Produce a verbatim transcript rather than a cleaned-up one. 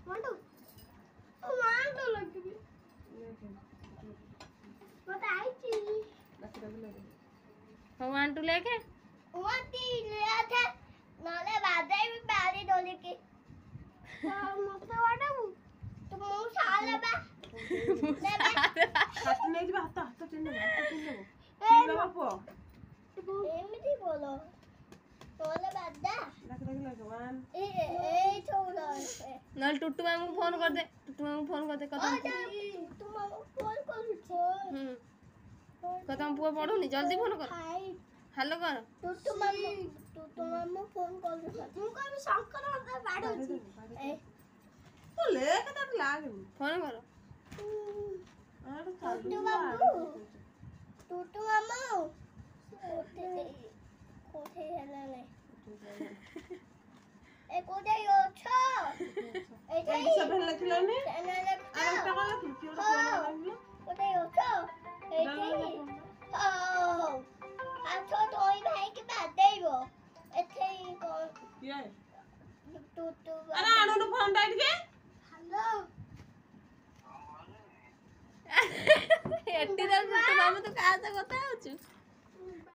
मांडो मांडो लगबी मत आई छी हो वन टू लेके वाटी ले थे नाले बादे भी बारी डोले के मत वाडा तुम साले बा हाथ नहीं जी हाथ हाथ टेन दे हाथ टेन दे टेन दे पो एमिति बोलो तोले बादा लग लग लग वन ए ए छोड़ो नल टुट्टू मामू को फोन कर दे टुट्टू मामू को फोन कर दे कदम तुम फोन कर छो हम्म कदम पुआ पढुनी जल्दी फोन कर हेलो कर टुट्टू मामू टुट्टू मामू फोन कर तुमको भी शंकर होता बाड़ो ए तो ले के तक लाग फोन कर टुट्टू मामू टुट्टू मामू कोठे कोठे हेला नहीं ए कोठे यो छ ए ए सब हेला खिलाने एना अरे टका ला फिर क्यों फोन लागलो कोठे यो छ ए ओ आ तो तोई भाई के बात देबो एथे कोन ये टुट्टू अरे आनो नो फोन डाइट के हेलो एट्टी टुट्टू मामू तो कहा से କଥା होछु